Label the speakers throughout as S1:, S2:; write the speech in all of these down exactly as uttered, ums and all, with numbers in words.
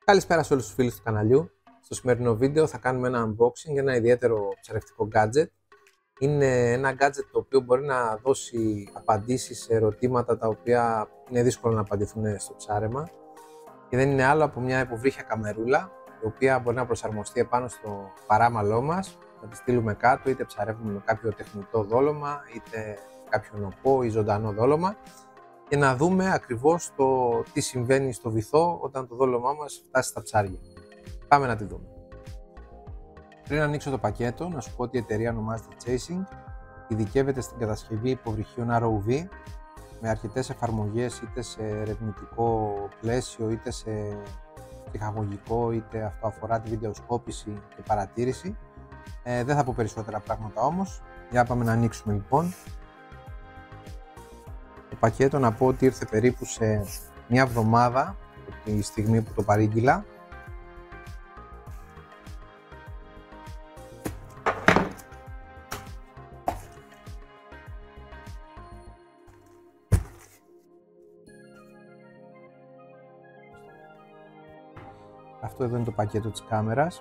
S1: Καλησπέρα σε όλους τους φίλους του καναλιού. Στο σημερινό βίντεο θα κάνουμε ένα unboxing, ένα ιδιαίτερο ψαρευτικό gadget. Είναι ένα gadget το οποίο μπορεί να δώσει απαντήσεις σε ερωτήματα τα οποία είναι δύσκολο να απαντηθούν στο ψάρεμα. Και δεν είναι άλλο από μια υποβρύχια καμερούλα, η οποία μπορεί να προσαρμοστεί επάνω στο παράμαλό μας, να τη στείλουμε κάτω, είτε ψαρεύουμε με κάποιο τεχνητό δόλωμα, είτε κάποιο νοπό ή ζωντανό δόλωμα, και να δούμε ακριβώς το τι συμβαίνει στο βυθό όταν το δόλωμά μας φτάσει στα ψάρια. Πάμε να τη δούμε. Πριν ανοίξω το πακέτο, να σου πω ότι η εταιρεία ονομάζεται Chasing, ειδικεύεται στην κατασκευή υποβρυχίων αρ ο βι με αρκετές εφαρμογές, είτε σε ερευνητικό πλαίσιο, είτε σε ψυχαγωγικό, είτε αυτό αφορά τη βιντεοσκόπηση και παρατήρηση. Ε, δεν θα πω περισσότερα πράγματα όμως. Για πάμε να ανοίξουμε λοιπόν. Το πακέτο να πω ότι ήρθε περίπου σε μια εβδομάδα τη στιγμή που το παρήγγειλα. Αυτό εδώ είναι το πακέτο της κάμερας.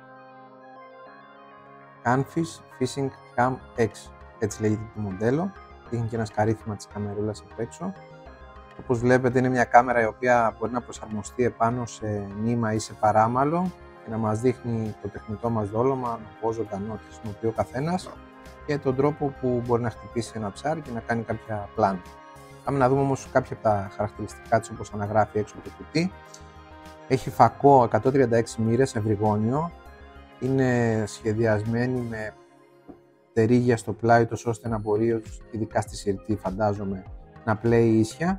S1: Canfish Fishing Cam X, έτσι λέγεται το μοντέλο. Δείχνει και ένα σκαρίφημα της καμερούλας απ' έξω. Όπως βλέπετε είναι μια κάμερα η οποία μπορεί να προσαρμοστεί επάνω σε νήμα ή σε παράμαλο και να μας δείχνει το τεχνητό μας δόλωμα, πώς ζωντανό χρησιμοποιεί ο καθένας και τον τρόπο που μπορεί να χτυπήσει ένα ψάρι και να κάνει κάποια πλάνα. Πάμε να δούμε όμως κάποια από τα χαρακτηριστικά της, όπως αναγράφει έξω από το κουτί. Έχει φακό εκατόν τριάντα έξι μοίρες ευρυγόνιο. Είναι σχεδιασμένη με τερίγια στο πλάι τους, ώστε να μπορεί, ειδικά στη συρτή φαντάζομαι, να πλέει ίσια.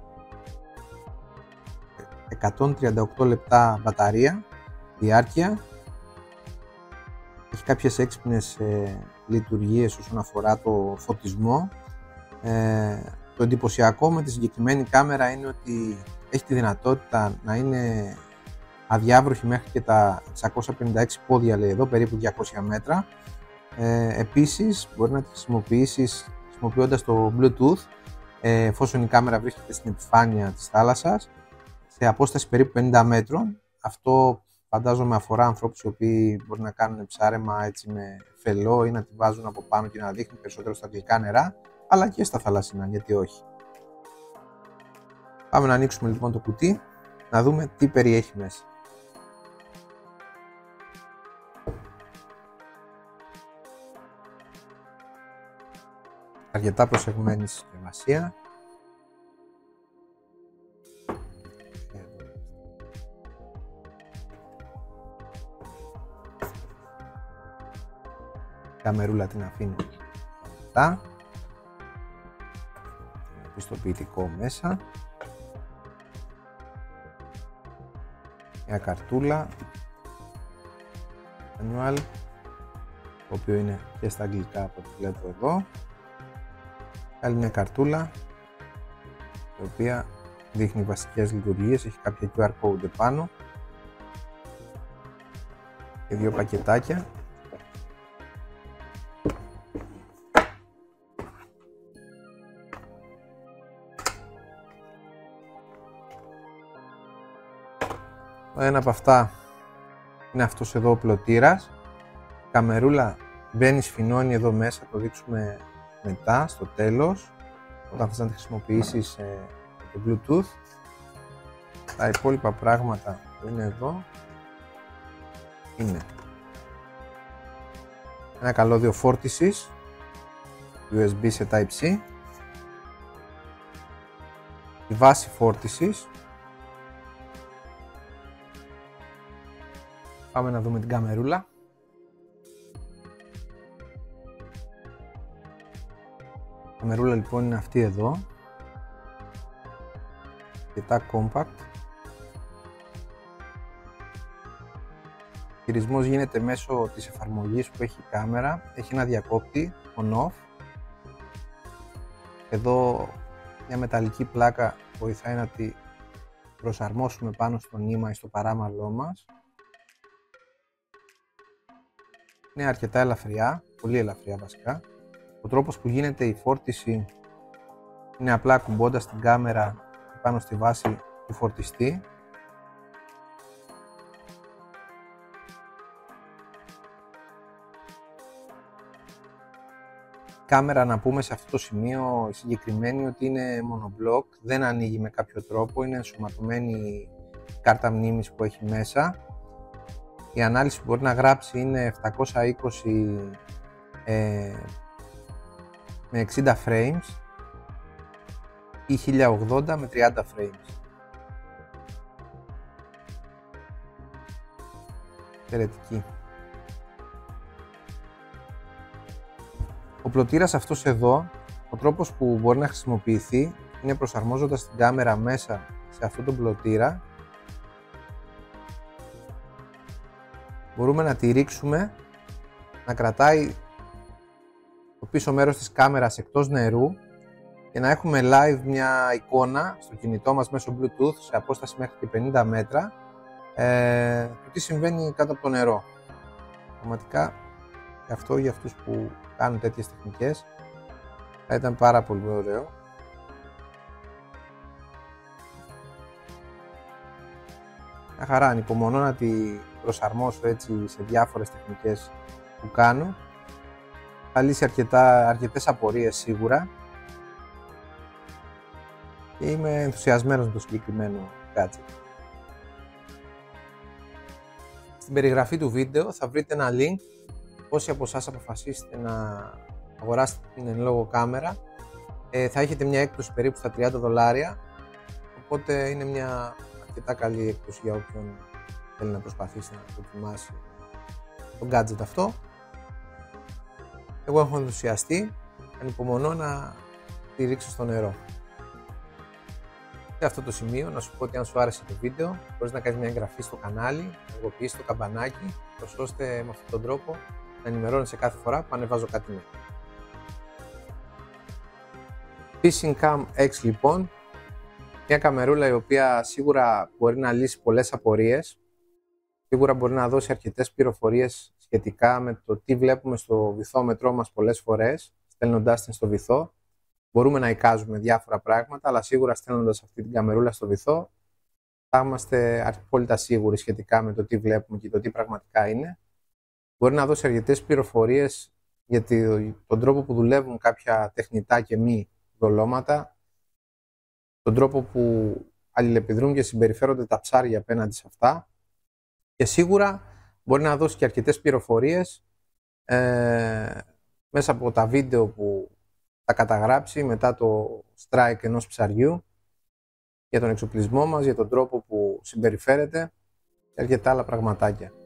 S1: εκατόν τριάντα οκτώ λεπτά μπαταρία διάρκεια. Έχει κάποιες έξυπνες ε, λειτουργίες όσον αφορά το φωτισμό. Ε, το εντυπωσιακό με τη συγκεκριμένη κάμερα είναι ότι έχει τη δυνατότητα να είναι αδιάβροχη μέχρι και τα εξακόσια πενήντα έξι πόδια, λέει εδώ, περίπου διακόσια μέτρα. Ε, επίσης μπορεί να τη χρησιμοποιήσεις χρησιμοποιώντας το Bluetooth, ε, εφόσον η κάμερα βρίσκεται στην επιφάνεια της θάλασσας, σε απόσταση περίπου πενήντα μέτρων. Αυτό φαντάζομαι αφορά ανθρώπους οι οποίοι μπορεί να κάνουν ψάρεμα έτσι με φελό ή να τη βάζουν από πάνω και να δείχνει περισσότερο στα γλυκά νερά, αλλά και στα θαλασσινά, γιατί όχι. Πάμε να ανοίξουμε λοιπόν το κουτί, να δούμε τι περιέχει μέσα. Αρκετά προσεγμένη συσκευασία. Η καμερούλα την αφήνω μετά. Πιστοποιητικό μέσα. Μια καρτούλα. Manual, το οποίο είναι και στα αγγλικά από ό,τι βλέπω εδώ. Άλλη μια καρτούλα, η οποία δείχνει βασικές λειτουργίες, έχει κάποια κιου αρ code επάνω και δύο πακετάκια. Ένα από αυτά είναι αυτός εδώ ο πλωτήρας. Η καμερούλα μπαίνει, σφινώνει εδώ μέσα, το δείξουμε μετά, στο τέλος, όταν θες να τη χρησιμοποιήσεις ε, το Bluetooth. Τα υπόλοιπα πράγματα που είναι εδώ είναι ένα καλώδιο φόρτισης γιου ες μπι σε Type-C, η βάση φόρτισης. Πάμε να δούμε την καμερούλα. Η καμερούλα λοιπόν είναι αυτή εδώ, αρκετά compact. Ο χειρισμός γίνεται μέσω της εφαρμογής που έχει η κάμερα. Έχει ένα διακόπτη on-off. Εδώ μια μεταλλική πλάκα βοηθάει να τη προσαρμόσουμε πάνω στο νήμα ή στο παράμαλό μας. Είναι αρκετά ελαφριά, πολύ ελαφριά βασικά. Ο τρόπος που γίνεται η φόρτιση είναι απλά ακουμπώντας την κάμερα πάνω στη βάση του φορτιστή. Κάμερα, να πούμε σε αυτό το σημείο συγκεκριμένη ότι είναι μονομπλοκ, δεν ανοίγει με κάποιο τρόπο, είναι ενσωματωμένη η κάρτα μνήμης που έχει μέσα. Η ανάλυση που μπορεί να γράψει είναι επτακόσια είκοσι ε, με εξήντα frames ή χίλια ογδόντα με τριάντα frames. Εξαιρετική. Ο πλωτήρας αυτός εδώ, ο τρόπος που μπορεί να χρησιμοποιηθεί είναι προσαρμόζοντας την κάμερα μέσα σε αυτόν τον πλωτήρα. Μπορούμε να τη ρίξουμε, να κρατάει το πίσω μέρος της κάμερας εκτός νερού και να έχουμε live μια εικόνα στο κινητό μας μέσω Bluetooth σε απόσταση μέχρι και πενήντα μέτρα ε, το τι συμβαίνει κάτω από το νερό. Πραγματικά αυτό για αυτούς που κάνουν τέτοιες τεχνικές θα ήταν πάρα πολύ ωραίο. Μια χαρά, ανυπομονώ να τη προσαρμόσω έτσι σε διάφορες τεχνικές που κάνω. Θα λύσει αρκετά, αρκετές απορίες σίγουρα και είμαι ενθουσιασμένος με το συγκεκριμένο gadget. Στην περιγραφή του βίντεο θα βρείτε ένα link. Όσοι από εσάς αποφασίσετε να αγοράσετε την εν λόγω κάμερα ε, θα έχετε μια έκπτωση περίπου στα τριάντα δολάρια, οπότε είναι μια αρκετά καλή έκπτωση για όποιον θέλει να προσπαθήσει να δοκιμάσει το gadget αυτό. Εγώ έχω ενθουσιαστεί, ανυπομονώ να τη ρίξω στο νερό. Σε αυτό το σημείο να σου πω ότι αν σου άρεσε το βίντεο μπορείς να κάνεις μια εγγραφή στο κανάλι, να ενεργοποιήσεις το καμπανάκι, ώστε με αυτόν τον τρόπο να ενημερώνεσαι κάθε φορά που ανεβάζω κάτι νέο. Fishing Cam X λοιπόν, μια καμερούλα η οποία σίγουρα μπορεί να λύσει πολλές απορίες, σίγουρα μπορεί να δώσει αρκετές πληροφορίες σχετικά με το τι βλέπουμε στο βυθόμετρό μας πολλές φορές, στέλνοντάς την στο βυθό. Μπορούμε να εικάζουμε διάφορα πράγματα, αλλά σίγουρα στέλνοντας αυτή την καμερούλα στο βυθό θα είμαστε απόλυτα σίγουροι σχετικά με το τι βλέπουμε και το τι πραγματικά είναι. Μπορεί να δώσει αρκετές πληροφορίες για τον τρόπο που δουλεύουν κάποια τεχνητά και μη δολώματα, τον τρόπο που αλληλεπιδρούν και συμπεριφέρονται τα ψάρια απέναντι σε αυτά και σίγουρα μπορεί να δώσει και αρκετές πληροφορίες ε, μέσα από τα βίντεο που θα καταγράψει μετά το strike ενός ψαριού για τον εξοπλισμό μας, για τον τρόπο που συμπεριφέρεται και αρκετά άλλα πραγματάκια.